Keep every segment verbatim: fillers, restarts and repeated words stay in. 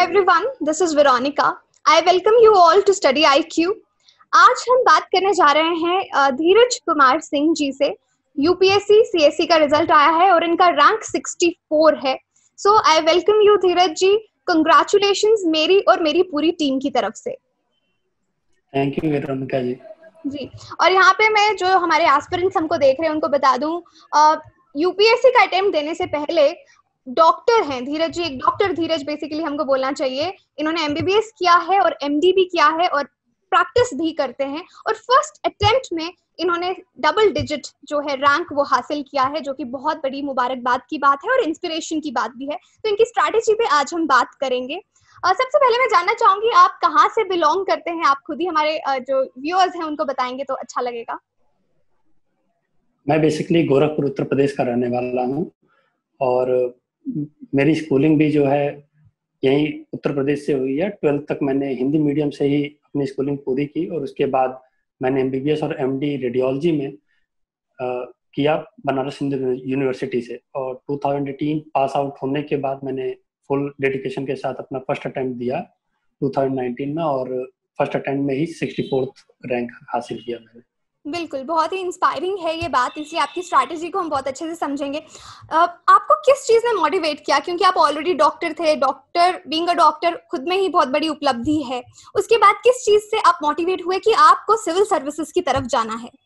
everyone, this is Veronica. I welcome you all to Study I Q. आज हम बात करने जा रहे हैं धीरज कुमार सिंह जी से। यूपीएससी सीएससी का रिजल्ट आया है और इनका रैंक चौंसठ है। So I welcome you Dheeraj ji. Congratulations मेरी और मेरी पूरी टीम की तरफ से। Thank you Veronica ji. जी, और यहाँ पे मैं जो हमारे एस्पिरेंट्स हमको देख रहे हैं उनको बता दूं, यूपीएससी का अटेम्प्ट देने से पहले डॉक्टर हैं धीरज जी। एक डॉक्टर धीरज बेसिकली हमको बोलना चाहिए। इन्होंने एमबीबीएस किया है और एमडी भी किया है और प्रैक्टिस भी करते हैं, और फर्स्ट अटेम्प्ट में इन्होंने डबल डिजिट जो है रैंक वो हासिल किया है, जो कि बहुत बड़ी मुबारकबाद की बात है और इंस्पिरेशन की बात भी है। तो इनकी स्ट्रैटेजी पे आज हम बात करेंगे। uh, सबसे पहले मैं जानना चाहूंगी आप कहाँ से बिलोंग करते हैं। आप खुद ही हमारे uh, जो व्यूअर्स हैं उनको बताएंगे तो अच्छा लगेगा। मैं बेसिकली गोरखपुर उत्तर प्रदेश का रहने वाला हूँ और मेरी स्कूलिंग भी जो है यहीं उत्तर प्रदेश से हुई है। ट्वेल्थ तक मैंने हिंदी मीडियम से ही अपनी स्कूलिंग पूरी की और उसके बाद मैंने एमबीबीएस और एमडी रेडियोलॉजी में आ, किया बनारस हिंदू यूनिवर्सिटी से। और दो हज़ार अठारह पास आउट होने के बाद मैंने फुल डेडिकेशन के साथ अपना फर्स्ट अटेम्प्ट दिया दो हज़ार उन्नीस में और फर्स्ट अटेम्प्ट में ही चौंसठवां रैंक हासिल किया मैंने। बिल्कुल, बहुत ही इंस्पायरिंग है ये बात, इसलिए आपकी स्ट्रैटेजी को हम बहुत अच्छे से समझेंगे। आपको किस चीज़ ने मोटिवेट किया, क्योंकि आप ऑलरेडी डॉक्टर थे, डॉक्टर बीइंग अ डॉक्टर खुद में ही बहुत बड़ी उपलब्धि है। उसके बाद किस चीज़ से आप मोटिवेट हुए कि आपको सिविल सर्विसेज की तरफ जाना है?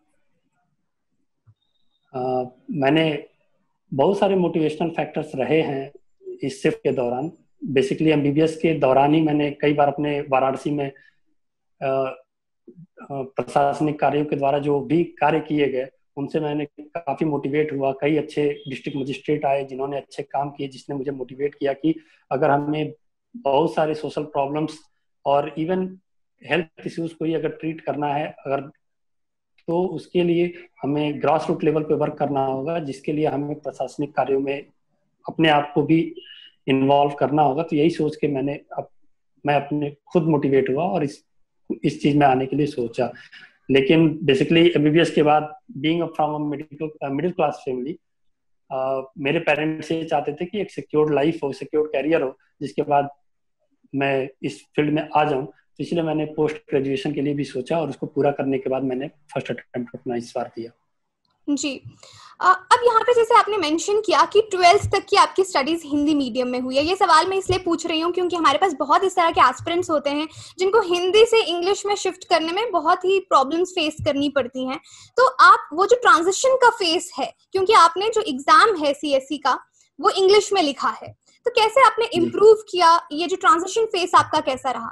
uh, मैंने बहुत सारे मोटिवेशनल फैक्टर्स रहे हैं इस शिफ्ट के दौरान। बेसिकली एमबीबीएस के दौरान ही मैंने कई बार अपने वाराणसी में uh, प्रशासनिक कार्यों के द्वारा जो भी कार्य किए गए उनसे मैंने काफी मोटिवेट हुआ। कई अच्छे डिस्ट्रिक्ट मजिस्ट्रेट आए जिन्होंने अच्छे काम किए, जिसने मुझे मोटिवेट किया कि अगर हमें बहुत सारे सोशल प्रॉब्लम्स और इवन हेल्थ इश्यूज को ही अगर ट्रीट करना है अगर तो उसके लिए हमें ग्रास रूट लेवल पे वर्क करना होगा, जिसके लिए हमें प्रशासनिक कार्यों में अपने आप को भी इन्वॉल्व करना होगा। तो यही सोच के मैंने अब मैं अपने खुद मोटिवेट हुआ और इस इस चीज में आने के लिए सोचा। लेकिन बेसिकली एमबीबीएस के बाद being from a middle middle class family, मेरे पेरेंट्स ये चाहते थे कि एक सिक्योर्ड लाइफ हो, सिक्योर्ड कैरियर हो, जिसके बाद मैं इस फील्ड में आ जाऊं। तो इसलिए मैंने पोस्ट ग्रेजुएशन के लिए भी सोचा और उसको पूरा करने के बाद मैंने फर्स्ट अटेम्प्ट अपना इस बार दिया। जी, अब यहाँ पे जैसे आपने मेंशन किया कि ट्वेल्थ तक की आपकी स्टडीज हिंदी मीडियम में हुई है। ये सवाल मैं इसलिए पूछ रही हूँ क्योंकि हमारे पास बहुत इस तरह के एस्पिरेंट्स होते हैं जिनको हिंदी से इंग्लिश में शिफ्ट करने में बहुत ही प्रॉब्लम्स फेस करनी पड़ती हैं। तो आप वो जो ट्रांजिशन का फेस है, क्योंकि आपने जो एग्जाम है सीएससी का वो इंग्लिश में लिखा है, तो कैसे आपने इम्प्रूव किया? ये जो ट्रांजिशन फेस आपका कैसा रहा?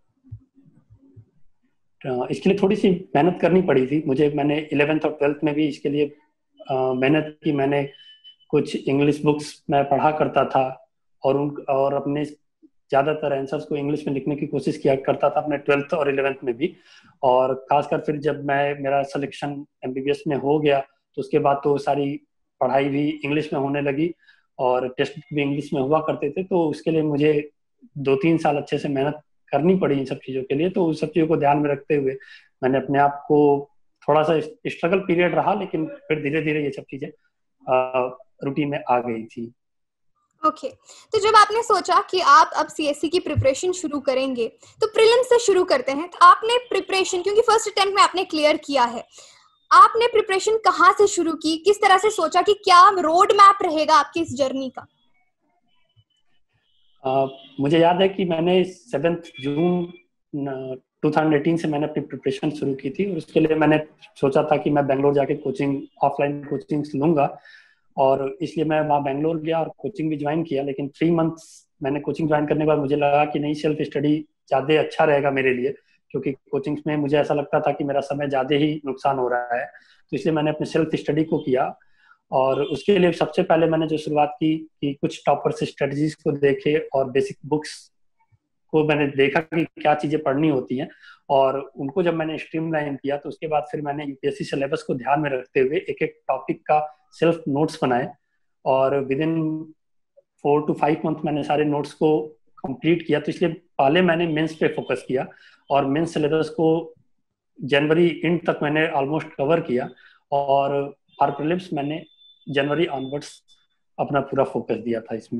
इसके लिए थोड़ी सी मेहनत करनी पड़ी थी मुझे। मैंने इलेवेंथ और ट्वेल्थ में भी इसके लिए मेहनत की। मैंने कुछ इंग्लिश बुक्स मैं पढ़ा करता था और उन और अपने ज़्यादातर आंसर्स को इंग्लिश में लिखने की कोशिश किया करता था अपने ट्वेल्थ और इलेवेंथ में भी। और खासकर फिर जब मैं मेरा सिलेक्शन एमबीबीएस में हो गया तो उसके बाद तो सारी पढ़ाई भी इंग्लिश में होने लगी और टेस्ट भी इंग्लिश में हुआ करते थे। तो उसके लिए मुझे दो तीन साल अच्छे से मेहनत करनी पड़ी इन सब चीज़ों के लिए। तो उस सब चीज़ों को ध्यान में रखते हुए मैंने अपने आप को, थोड़ा सा स्ट्रगल पीरियड रहा लेकिन फिर धीरे धीरे ये सब चीज़ें रूटीन में आ गई थी। Okay okay. तो जब आपने सोचा कि आप अब सीएससी की प्रिपरेशन शुरू करेंगे तो प्रीलिम्स से शुरू करते हैं, तो आपने प्रिपरेशन, क्योंकि फर्स्ट अटेम्प्ट में आपने क्लियर किया है, आपने प्रिपरेशन कहाँ से शुरू की? किस तरह से सोचा कि क्या रोड मैप रहेगा आपकी इस जर्नी का? Uh, मुझे याद है कि मैंने सेवेंथ जून दो हज़ार अठारह से मैंने अपनी प्रिपरेशन शुरू की थी और उसके लिए मैंने सोचा था कि मैं बेंगलोर जाके कोचिंग, ऑफलाइन कोचिंग लूंगा। और इसलिए मैं वहाँ बेंगलोर गया और कोचिंग भी ज्वाइन किया। लेकिन थ्री मंथ्स मैंने कोचिंग ज्वाइन करने के बाद मुझे लगा कि नहीं, सेल्फ स्टडी ज़्यादा अच्छा रहेगा मेरे लिए, क्योंकि कोचिंग में मुझे ऐसा लगता था कि मेरा समय ज़्यादा ही नुकसान हो रहा है। तो इसलिए मैंने अपने सेल्फ स्टडी को किया और उसके लिए सबसे पहले मैंने जो शुरुआत की कि कुछ टॉपर्स स्ट्रेटजीज को देखे और बेसिक बुक्स को मैंने देखा कि क्या चीज़ें पढ़नी होती हैं और उनको जब मैंने स्ट्रीमलाइन किया तो उसके बाद फिर मैंने यूपीएससी सिलेबस को ध्यान में रखते हुए एक एक टॉपिक का सेल्फ नोट्स बनाए और within four to five month मैंने सारे नोट्स को कंप्लीट किया। तो इसलिए पहले मैंने मेंस पे फोकस किया और मेंस सिलेबस को जनवरी एंड तक मैंने ऑलमोस्ट कवर किया और फॉर प्रीलिम्स मैंने जनवरी ऑनवर्ड्स अपना पूरा फोकस दिया था इसमें।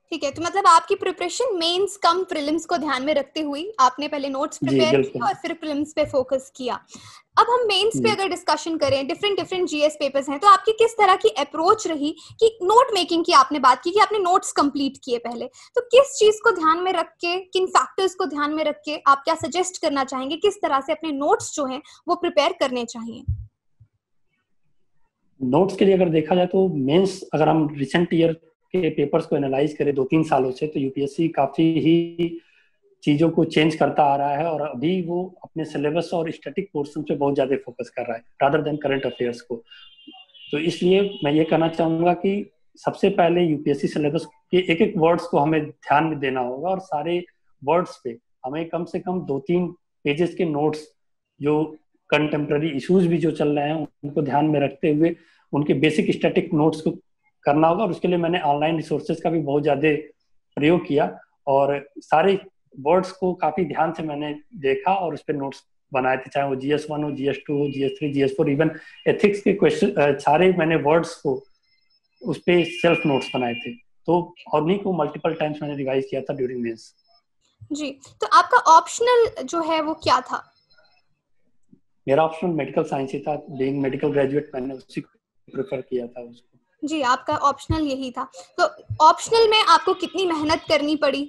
ठीक है, तो मतलब आपकी प्रिपरेशन मेंस कम प्रीलिम्स को ध्यान में रखते हुए आपने पहले नोट्स जी प्रिपेयर किए बिल्कुल। और फिर प्रीलिम्स पे फोकस किया। अब हम मेंस पे जी अगर डिस्कशन करें, डिफरेंट डिफरेंट जीएस पेपर्स हैं, तो आपकी किस तरह की अप्रोच रही कि नोट मेकिंग की आपने बात की कि आपने नोट्स कंप्लीट किए पहले, तो किस चीज को ध्यान में रख के, किन फैक्टर्स को ध्यान में रख के आप क्या सजेस्ट करना चाहेंगे, किस तरह से अपने नोट्स जो हैं वो प्रिपेयर करने चाहिए? नोट्स के लिए अगर देखा जाए तो मेंस, अगर हम रिसेंट ईयर के पेपर्स को एनालाइज करें दो तीन सालों से, तो यूपीएससी काफी ही चीजों को चेंज करता आ रहा है और अभी वो अपने सिलेबस और स्टैटिक पोर्शन पे बहुत ज्यादा फोकस कर रहा है रादर देन करंट अफेयर्स को। तो इसलिए मैं ये कहना चाहूंगा कि सबसे पहले यूपीएससी सिलेबस के एक एक वर्ड्स को हमें ध्यान में देना होगा और सारे वर्ड्स पे हमें कम से कम दो तीन पेजेस के नोट्स, जो कंटेम्प्रेरी इश्यूज भी जो चल रहे हैं उनको ध्यान में रखते हुए उनके बेसिक स्टैटिक नोट्स को करना होगा। और उसके लिए मैंने ऑनलाइन रिसोर्सेज का भी बहुत ज्यादा प्रयोग किया और सारे वर्ड्स को काफी ध्यान से मैंने देखा और उस पर नोट्स बनाए थे, चाहे वो जी एस वन हो, जी एस टू हो, G S three, G S four, even ethics के क्वेश्चन, सारे मैंने वर्ड्स को उस पे सेल्फ नोट्स बनाए थे। तो और उन्हीं को मल्टीपल टाइम्स मैंने रिवाइज किया था ड्यूरिंग मेंस। जी, तो आपका ऑप्शनल जो है वो क्या था? मेरा ऑप्शन मेडिकल साइंस ही था, बीइंग मेडिकल ग्रेजुएट मैंने उसी को प्रेफर किया था उसको। जी, आपका ऑप्शनल यही था। तो ऑप्शनल में आपको कितनी मेहनत करनी पड़ी?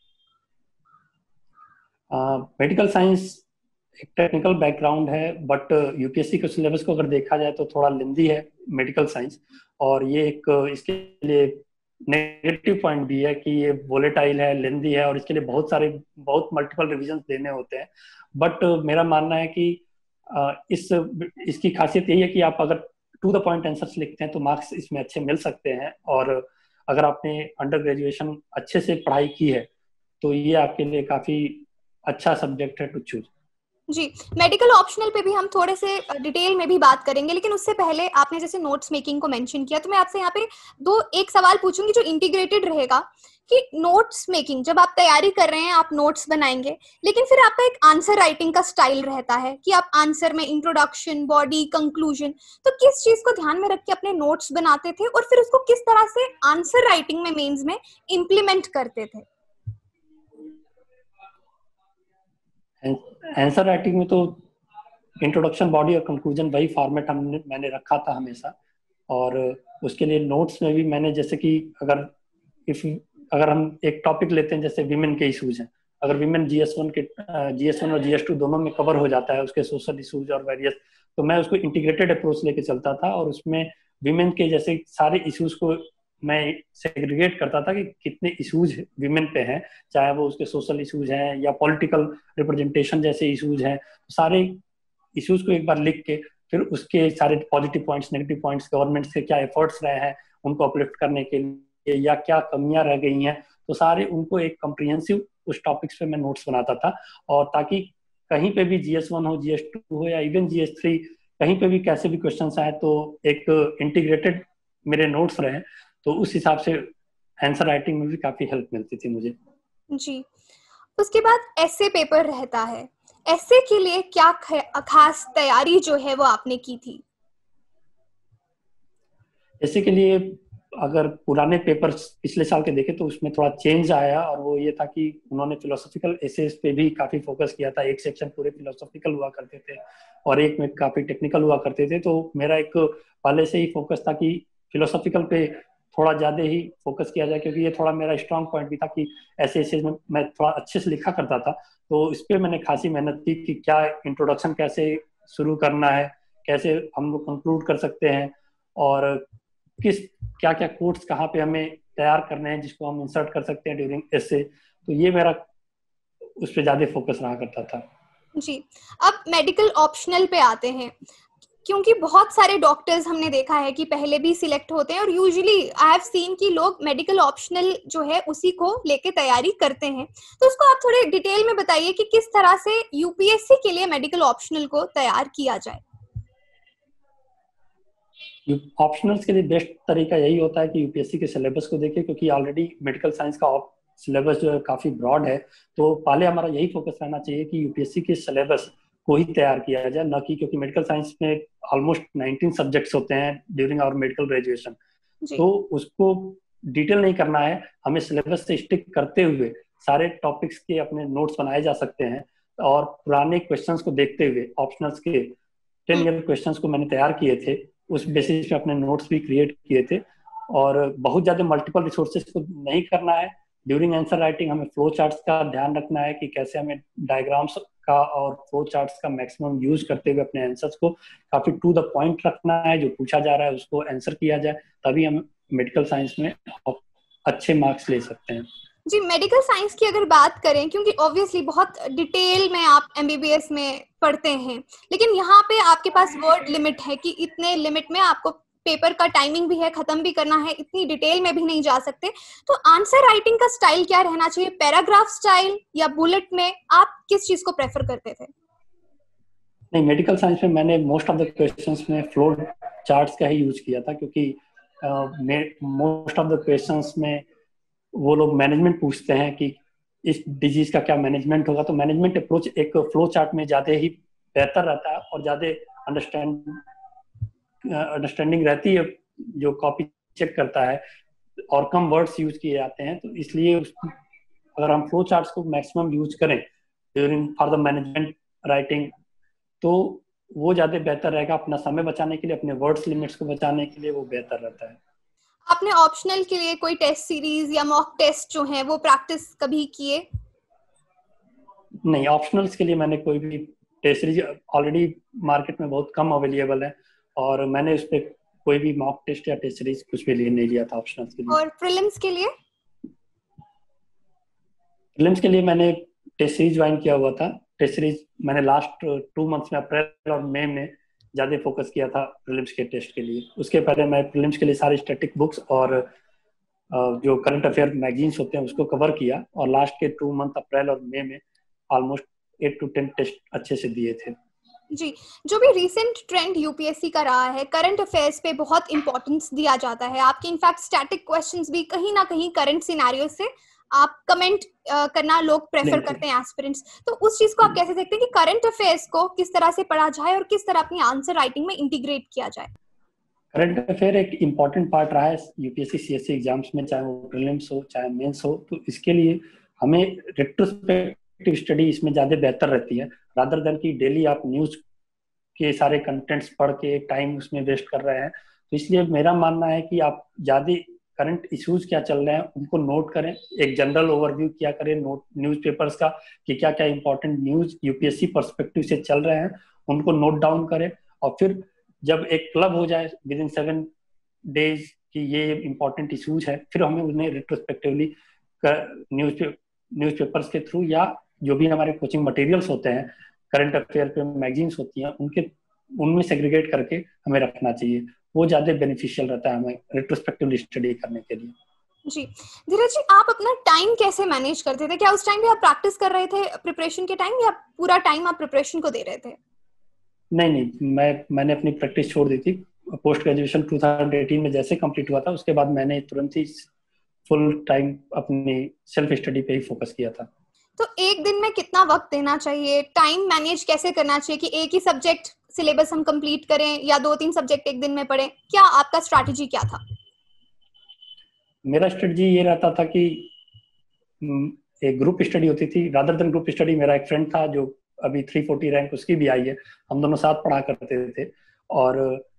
मेडिकल साइंस एक टेक्निकल बैकग्राउंड है, बट यूपीएससी के सिलेबस को अगर देखा जाए तो थोड़ा लेंदी है मेडिकल साइंस। और ये एक इसके लिए नेगेटिव पॉइंट भी है कि ये वोलेटाइल है, लेंदी है और इसके लिए बहुत सारे बहुत मल्टीपल रिविजन देने होते हैं। बट मेरा मानना है कि uh, इस इसकी खासियत यही है कि आप अगर टू द पॉइंट आंसर्स लिखते हैं तो मार्क्स इसमें अच्छे मिल सकते हैं। और अगर आपने अंडर ग्रेजुएशन अच्छे से पढ़ाई की है तो ये आपके लिए काफी अच्छा सब्जेक्ट है टू चूज। जी, मेडिकल ऑप्शनल पे भी हम थोड़े से डिटेल में भी बात करेंगे, लेकिन उससे पहले आपने जैसे नोट्स मेकिंग को मेंशन किया, तो मैं आपसे यहाँ पे दो एक सवाल पूछूंगी जो इंटीग्रेटेड रहेगा कि नोट्स मेकिंग जब आप तैयारी कर रहे हैं, आप नोट्स बनाएंगे, लेकिन फिर आपका एक आंसर राइटिंग का स्टाइल रहता है कि आप आंसर में इंट्रोडक्शन, बॉडी, कंक्लूजन, तो किस चीज को ध्यान में रख के अपने नोट्स बनाते थे और फिर उसको किस तरह से आंसर राइटिंग में मेंस में इम्प्लीमेंट करते थे? आंसर राइटिंग में तो इंट्रोडक्शन, बॉडी और कंक्लूजन वही फॉर्मेट हमने मैंने रखा था हमेशा। और उसके लिए नोट्स में भी मैंने, जैसे कि अगर इफ अगर हम एक टॉपिक लेते हैं जैसे विमेन के इश्यूज हैं, अगर विमेन जी एस वन के जी एस वन और जी एस टू दोनों में कवर हो जाता है उसके सोशल इश्यूज और वेरियस, तो मैं उसको इंटीग्रेटेड अप्रोच लेके चलता था और उसमें विमेन के जैसे सारे इश्यूज को मैं सेग्रीगेट करता था कि कितने इश्यूज विमेन पे हैं, चाहे वो उसके सोशल इश्यूज हैं या पॉलिटिकल रिप्रेजेंटेशन जैसे इश्यूज हैं। सारे इश्यूज को एक बार लिख के फिर उसके सारे positive points, negative points, government के क्या एफर्ट्स रहे हैं उनको अपलिफ्ट करने के लिए या क्या कमियां रह गई हैं, तो सारे उनको एक कम्प्रिहेंसिव उस टॉपिक्स पे मैं नोट्स बनाता था। और ताकि कहीं पे भी जी एस वन हो, जी एस टू हो या इवन जी एस थ्री, कहीं पे भी कैसे भी क्वेश्चन आए तो एक इंटीग्रेटेड मेरे नोट्स रहे, तो उस हिसाब से आंसर राइटिंग में भी काफी हेल्प मिलती थी मुझे। जी, उसके बाद एसे पेपर रहता है, एसे के लिए क्या खास तैयारी जो है वो आपने की थी? ऐसे के लिए अगर पुराने पेपर्स पिछले साल के देखे तो उसमें थोड़ा चेंज आया और वो ये था कि उन्होंने फिलोसॉफिकल एसेस पे भी काफी फोकस किया था। एक सेक्शन पूरे फिलोसॉफिकल हुआ करते थे और एक में काफी टेक्निकल हुआ करते थे। तो मेरा एक पहले से ही फोकस था कि फिलोसॉफिकल पे थोड़ा ज्यादा ही फोकस किया जाए, क्योंकि ये थोड़ा मेरा स्ट्रांग पॉइंट भी था कि ऐसे ऐसे में मैं थोड़ा अच्छे से लिखा करता था। तो इस पर मैंने खासी मेहनत की कि क्या इंट्रोडक्शन कैसे शुरू करना है, कैसे हम लोग कंक्लूड कर सकते हैं और किस क्या क्या कोट्स कहाँ पे हमें तैयार करने हैं जिसको हम इंसर्ट कर सकते हैं ड्यूरिंग एसे। तो ये मेरा उस पर ज्यादा फोकस रहा करता था। जी, अब मेडिकल ऑप्शनल पे आते हैं, क्योंकि बहुत सारे डॉक्टर्स हमने देखा है कि पहले भी सिलेक्ट होते हैं और यूजुअली आई हैव सीन कि लोग मेडिकल ऑप्शनल जो है उसी को लेके तैयारी करते हैं। तो उसको आप थोड़े डिटेल में बताइए कि किस तरह से यूपीएससी के लिए मेडिकल ऑप्शनल को तैयार किया जाए। ऑप्शनल्स के लिए बेस्ट तरीका यही होता है कि यूपीएससी के सिलेबस को देखें, क्योंकि ऑलरेडी मेडिकल साइंस का सिलेबस जो है काफी ब्रॉड है। तो पहले हमारा यही फोकस रहना चाहिए कि यूपीएससी के सिलेबस को ही तैयार किया जाए, न कि, क्योंकि मेडिकल साइंस में ऑलमोस्ट नाइनटीन सब्जेक्ट्स होते हैं ड्यूरिंग आवर मेडिकल ग्रेजुएशन। तो उसको डिटेल नहीं करना है, हमें सिलेबस से स्टिक करते हुए सारे टॉपिक्स के अपने नोट्स बनाए जा सकते हैं। और पुराने क्वेश्चंस को देखते हुए ऑप्शनल्स के टेन ईयर क्वेश्चंस को मैंने तैयार किए थे, उस बेसिस पे अपने नोट्स भी क्रिएट किए थे। और बहुत ज्यादा मल्टीपल रिसोर्सेज को नहीं करना है। ड्यूरिंग आंसर राइटिंग हमें फ्लो चार्ट्स का ध्यान रखना है कि कैसे हमें डायग्राम्स का और फ्लो चार्ट्स का मैक्सिमम यूज करते हुए अपने आंसर्स को काफी टू द पॉइंट रखना है, जो पूछा जा रहा है उसको आंसर किया जाए, तभी हम मेडिकल साइंस में अच्छे मार्क्स ले सकते हैं। जी, मेडिकल साइंस की अगर बात करें, क्योंकि ऑब्वियसली बहुत डिटेल में आप एमबीबीएस में पढ़ते हैं, लेकिन यहाँ पे आपके पास वर्ड लिमिट है कि इतने लिमिट में आपको पेपर का टाइमिंग भी है, खत्म भी करना है, इतनी डिटेल में भी नहीं जा सकते। तो आंसर राइटिंग का स्टाइल क्या रहना चाहिए, पैराग्राफ स्टाइल या बुलेट में, आप किस चीज को प्रेफर करते थे? नहीं, मेडिकल साइंस में मैंने मोस्ट ऑफ द क्वेश्चंस में फ्लो चार्ट्स का ही यूज किया था, क्योंकि मोस्ट ऑफ द क्वेश्चंस में वो लोग मैनेजमेंट पूछते हैं कि इस डिजीज का क्या मैनेजमेंट होगा, तो मैनेजमेंट अप्रोच एक फ्लो चार्ट में ज्यादा ही बेहतर रहता है और ज्यादा अंडरस्टैंड अंडरस्टैंडिंग रहती है जो कॉपी चेक करता है, और कम वर्ड्स यूज किए जाते हैं। तो इसलिए अगर हम फ्लो चार्ट्स को मैक्सिमम यूज करें during for the management writing, तो वो ज्यादा बेहतर रहेगा अपना समय बचाने के लिए, अपने वर्ड्स लिमिट्स को बचाने के लिए वो बेहतर रहता है। आपने ऑप्शनल के लिए कोई टेस्ट सीरीज या मॉक टेस्ट जो है वो प्रैक्टिस कभी किए? नहीं, ऑप्शनल्स के लिए मैंने कोई भी टेस्ट सीरीज, ऑलरेडी मार्केट में बहुत कम अवेलेबल है, और मैंने उस पर कोई भी मॉक टेस्ट या टेस्ट सीरीज कुछ भी लिए नहीं लिया था ऑप्शनल्स के लिए। और प्रीलिम्स के लिए? प्रीलिम्स के लिए मैंने टेस्ट सीरीज ज्वाइन किया हुआ था। टेस्ट सीरीज मैंने लास्ट टू मंथ्स में अप्रैल और मई में ज्यादा फोकस किया था प्रीलिम्स के टेस्ट के लिए। उसके पहले मैं प्रीलिम्स के लिए सारी स्टैटिक बुक्स और जो करंट अफेयर मैगजीन्स होते हैं उसको कवर किया, और लास्ट के टू मंथ अप्रैल और मई में almost eight to ten test अच्छे से दिए थे। जी, जो भी रिसेंट ट्रेंड यूपीएससी का रहा है, करंट अफेयर्स पे बहुत इंपॉर्टेंस दिया जाता है। आपके इनफैक्ट स्टैटिक क्वेश्चंस भी कहीं ना कहीं करंट सिनेरियो से आप कमेंट करना लोग प्रेफर करते हैं एस्पिरेंट्स। तो उस चीज को आप कैसे देखते हैं कि करंट अफेयर्स को किस तरह से पढ़ा जाए और किस तरह अपनी आंसर राइटिंग में इंटीग्रेट किया जाए? करंट अफेयर एक इम्पॉर्टेंट पार्ट रहा है यूपीएससी सीएससी एग्जाम्स में, चाहे वो प्रीलिम्स हो चाहे मेंस हो। तो इसके लिए हमें रेट्रोस्पेक्टिव स्टडी इसमें ज्यादा बेहतर रहती है, रादर देन कि डेली आप न्यूज के सारे कंटेंट्स पढ़ के टाइम उसमें वेस्ट कर रहे हैं। तो इसलिए मेरा मानना है कि आप ज्यादा करंट इश्यूज क्या चल रहे हैं उनको नोट करें, एक जनरल ओवरव्यू किया करें नोट न्यूज़पेपर्स का कि क्या क्या इंपॉर्टेंट न्यूज यूपीएससी पर्सपेक्टिव से चल रहे हैं, उनको नोट डाउन करें। और फिर जब एक क्लब हो जाए विद इन सेवन डेज कि ये इंपॉर्टेंट इश्यूज है, फिर हमें उन्हें रिट्रोस्पेक्टिवली न्यूज न्यूज़पेपर्स के थ्रू या जो भी हमारे कोचिंग मटेरियल्स होते हैं, करंट अफेयर पे मैगजीन्स होती हैं, उनके उनमें सेग्रीगेट करके हमें रखना चाहिए। वो ज्यादा बेनिफिशियल रहता है हमें रिट्रोस्पेक्टिवली स्टडी करने के लिए। जी, धीरज जी, आप अपना टाइम कैसे मैनेज करते थे? क्या उस टाइम पे आप प्रैक्टिस कर रहे थे प्रिपरेशन के टाइम, या पूरा टाइम आप प्रिपरेशन को दे रहे थे? नहीं नहीं, मैं मैंने अपनी प्रैक्टिस छोड़ दी थी। Post graduation two thousand eighteen में जैसे कंप्लीट हुआ था, उसके बाद मैंने तुरंत ही फुल टाइम अपनी सेल्फ स्टडी पे ही फोकस किया था। तो एक दिन में कितना वक्त देना चाहिए? टाइम मैनेज कैसे करना चाहिए कि एक ही सब्जेक्ट सिलेबस हम कंप्लीट करें या दो तीन सब्जेक्ट एक दिन में पढ़ें? क्या आपका स्ट्रैटेजी क्या था? मेरा स्ट्रेटजी ये रहता था कि एक ग्रुप स्टडी होती थी, रादर देन ग्रुप स्टडी मेरा एक फ्रेंड था जो अभी थ्री फोर्टी रैंक उसकी भी आई है, हम दोनों साथ पढ़ा करते थे, और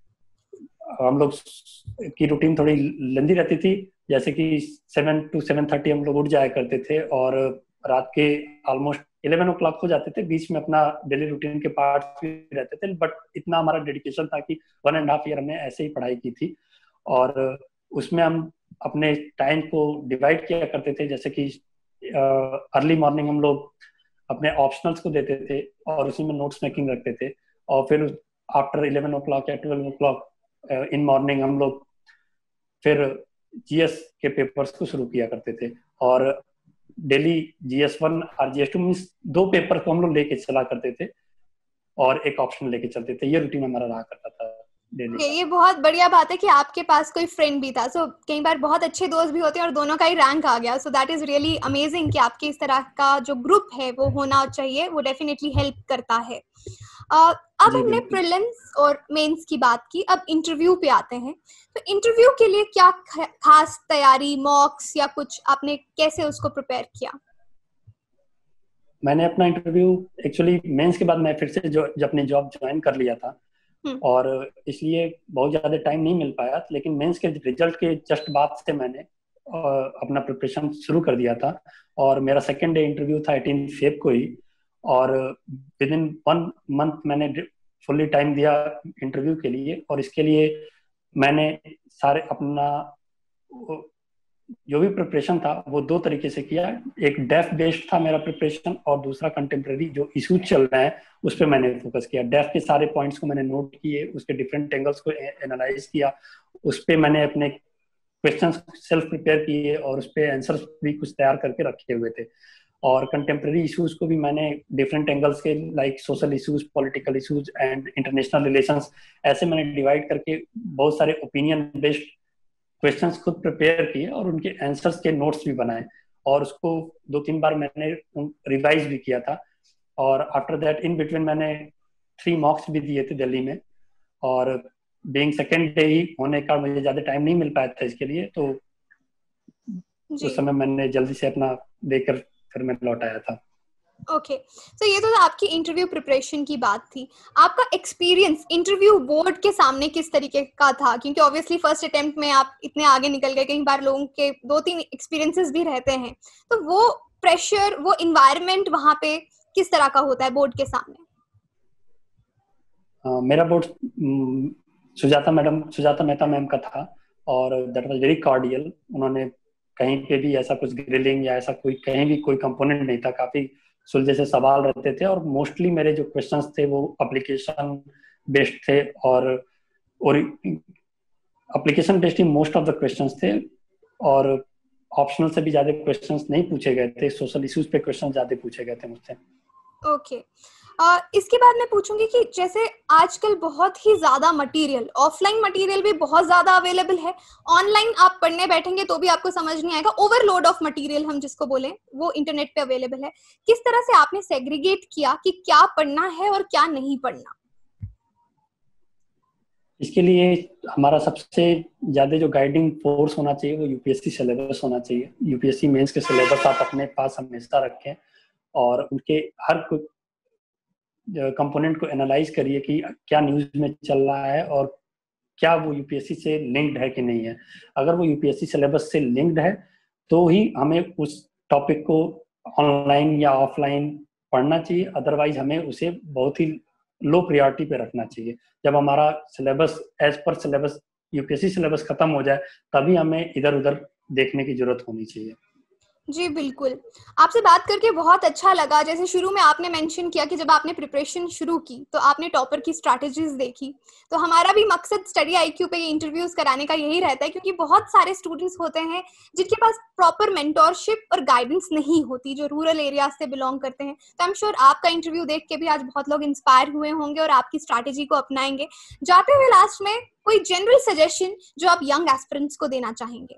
हम लोग की रूटीन थोड़ी लंबी रहती थी, जैसे कि सेवन टू सेवन थर्टी हम लोग उठ जाया करते थे और रात के ऑलमोस्ट इलेवन ओ क्लॉक हो जाते थे। बीच में अपना डेली रूटीन के पार्ट्स भी रहते थे, बट इतना हमारा डेडिकेशन था कि वन एंड हाफ ईयर हमने ऐसे ही पढ़ाई की थी, और उसमें हम अपने टाइम को डिवाइड किया करते थे। जैसे कि अर्ली मॉर्निंग हम लोग अपने ऑप्शनल्स को देते थे और उसी में नोट्स मेकिंग रखते थे, और फिर आफ्टर इलेवन ओ क्लॉक या twelve o'clock in morning हम लोग फिर जीएस के पेपर्स को शुरू किया करते थे, और डेली जीएस वन और जीएस टू मींस दो पेपर को हम लोग लेके चला करते थे और एक ऑप्शन लेके चलते थे। ये रूटीन हमारा रहा करता था डेली। ये, ये बहुत बढ़िया बात है कि आपके पास कोई फ्रेंड भी था। सो so, कई बार बहुत अच्छे दोस्त भी होते हैं और दोनों का ही रैंक आ गया। So that is really amazing कि आपके इस तरह का जो ग्रुप है वो होना चाहिए, वो डेफिनेटली हेल्प करता है। uh, अब जी हमने बिल्कुल। प्रीलिम्स और मेंस की बात की, अब इंटरव्यू पे आते हैं। तो इंटरव्यू के लिए क्या ख- खास तैयारी, मॉक्स या कुछ आपने कैसे उसको प्रिपेयर किया? मैंने अपना इंटरव्यू एक्चुअली मेंस के बाद मैं फिर से जो जब अपनी जॉब ज्वाइन कर लिया था, हम्म। और इसलिए बहुत ज़्यादा टाइम नहीं मिल पाया, लेकिन मेंस के रिजल्ट के जस्ट बाद से मैंने अ, अपना प्रिपरेशन शुरू कर दिया था। और मेरा सेकेंड डे इंटरव्यू था एटीन फेब को ही, और विद इन वन मंथ मैंने फुल्ली टाइम दिया इंटरव्यू के लिए। और इसके लिए मैंने सारे अपना जो भी प्रिपरेशन था वो दो तरीके से किया। एक डेफ बेस्ड था मेरा प्रिपरेशन, और दूसरा कंटेम्प्रेरी जो इशूज चल रहे हैं उस पर मैंने फोकस किया। डेफ के सारे पॉइंट्स को मैंने नोट किए, उसके डिफरेंट एंगल्स को एनालाइज किया, उस पर मैंने अपने क्वेश्चन सेल्फ प्रिपेयर किए, और उस पर आंसर्स भी कुछ तैयार करके रखे हुए थे। और कंटेम्प्रेरी इश्यूज को भी मैंने डिफरेंट एंगल्स के, like social issues, political issues and international relations, ऐसे मैंने डिवाइड करके बहुत सारे ओपिनियन बेस्ड क्वेश्चंस खुद प्रिपेयर किए, और उनके आंसर्स के नोट्स भी बनाए, और उसको दो तीन बार मैंने रिवाइज भी किया था। और आफ्टर दैट इन बिटवीन मैंने थ्री मॉक्स भी दिए थे दिल्ली में, और बीइंग सेकेंड डे ही होने का मुझे ज़्यादा टाइम नहीं मिल पाया था इसके लिए, तो जी। उस समय मैंने जल्दी से अपना देकर फिर मैं लौट आया था। ओके, तो ये तो आपकी इंटरव्यू प्रिपरेशन की बात थी। आपका एक्सपीरियंस इंटरव्यू बोर्ड के सामने किस तरीके का था? क्योंकि ऑब्वियसली फर्स्ट अटेम्प्ट में आप इतने आगे निकल गए, कई बार लोगों के दो तीन एक्सपीरियंसेस भी रहते हैं, तो वो प्रेशर, वो इन्वायरमेंट वहां पे किस तरह का होता है बोर्ड के सामने? uh, मेरा board Sujata madam Sujata Mehta ma'am का था, और दैट वाज वेरी कॉर्डियल। उन्होंने कहीं पे भी ऐसा कुछ ग्रिलिंग या ऐसा कोई कहीं भी कोई कंपोनेंट नहीं था, काफी सुलझे से सवाल रहते थे, और मोस्टली मेरे जो क्वेश्चंस थे वो एप्लीकेशन बेस्ड थे, और और एप्लीकेशन बेस्ड ही मोस्ट ऑफ द क्वेश्चंस थे, और ऑप्शनल से भी ज्यादा क्वेश्चंस नहीं पूछे गए थे, सोशल इश्यूज पे क्वेश्चन ज्यादा पूछे गए थे मुझसे। ओके, uh, इसके बाद मैं पूछूंगी कि जैसे आजकल बहुत ही ज्यादा मटेरियल, ऑफलाइन मटेरियल भी बहुत ज्यादा अवेलेबल है, ऑनलाइन आप पढ़ने बैठेंगे तो भी आपको समझ नहीं आएगा, ओवरलोड ऑफ मटेरियल हम जिसको बोले वो इंटरनेट पे अवेलेबल है। किस तरह से आपने सेग्रीगेट किया कि क्या पढ़ना है और क्या नहीं पढ़ना? इसके लिए हमारा सबसे ज्यादा जो गाइडिंग फोर्स होना चाहिए वो यूपीएससी सिलेबस होना चाहिए। यूपीएससी मेंस के सिलेबस आप अपने पास हमेशा रखें, और उनके हर कंपोनेंट को एनालाइज करिए कि क्या न्यूज में चल रहा है, और क्या वो यूपीएससी से लिंक्ड है कि नहीं है। अगर वो यूपीएससी सिलेबस से लिंक्ड है तो ही हमें उस टॉपिक को ऑनलाइन या ऑफलाइन पढ़ना चाहिए, अदरवाइज हमें उसे बहुत ही लो प्रायोरिटी पे रखना चाहिए। जब हमारा syllabus as per syllabus UPSC syllabus खत्म हो जाए तभी हमें इधर उधर देखने की जरूरत होनी चाहिए। जी बिल्कुल, आपसे बात करके बहुत अच्छा लगा। जैसे शुरू में आपने मेंशन किया कि जब आपने प्रिपरेशन शुरू की तो आपने टॉपर की स्ट्रैटेजीज देखी, तो हमारा भी मकसद स्टडी आईक्यू पे ये इंटरव्यूज कराने का यही रहता है, क्योंकि बहुत सारे स्टूडेंट्स होते हैं जिनके पास प्रॉपर मेंटोरशिप और गाइडेंस नहीं होती, जो रूरल एरियाज से बिलोंग करते हैं। तो आई एम श्योर आपका इंटरव्यू देख के भी आज बहुत लोग इंस्पायर हुए होंगे और आपकी स्ट्रैटेजी को अपनाएंगे। जाते हुए लास्ट में कोई जनरल सजेशन जो आप यंग एस्पिरेंट्स को देना चाहेंगे?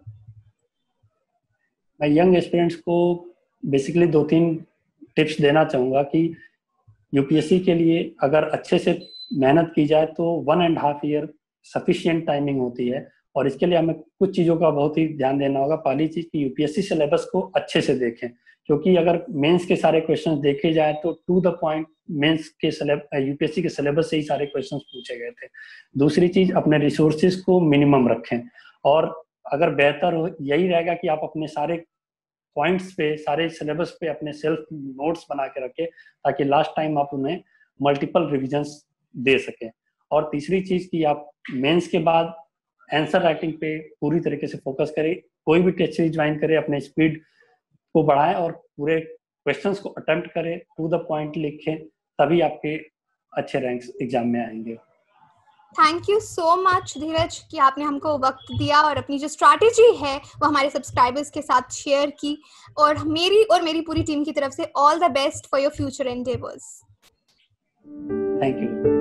मैं यंग एस्पिरेंट्स को बेसिकली दो तीन टिप्स देना चाहूँगा कि यूपीएससी के लिए अगर अच्छे से मेहनत की जाए तो one and half year sufficient timing होती है, और इसके लिए हमें कुछ चीज़ों का बहुत ही ध्यान देना होगा। पहली चीज़ कि यूपीएससी सिलेबस को अच्छे से देखें, क्योंकि अगर मेंस के सारे क्वेश्चन देखे जाए तो टू द पॉइंट मेंस के यूपीएससी के सिलेबस से ही सारे क्वेश्चन पूछे गए थे। दूसरी चीज़, अपने रिसोर्सेज को मिनिमम रखें, और अगर बेहतर हो यही रहेगा कि आप अपने सारे पॉइंट्स पे, सारे सिलेबस पे अपने सेल्फ नोट्स बना के रखें, ताकि लास्ट टाइम आप उन्हें मल्टीपल रिविजन्स दे सकें। और तीसरी चीज कि आप मेंस के बाद आंसर राइटिंग पे पूरी तरीके से फोकस करें। कोई भी टेस्ट सीरीज ज्वाइन करें, अपने स्पीड को बढ़ाएं और पूरे क्वेश्चंस को अटेम्प्ट करें, टू द पॉइंट लिखें, तभी आपके अच्छे रैंक्स एग्जाम में आएंगे। Thank you so much Dheeraj कि आपने हमको वक्त दिया और अपनी जो स्ट्रैटेजी है वो हमारे सब्सक्राइबर्स के साथ शेयर की। और मेरी और मेरी पूरी टीम की तरफ से all the best for your future endeavours. Thank you.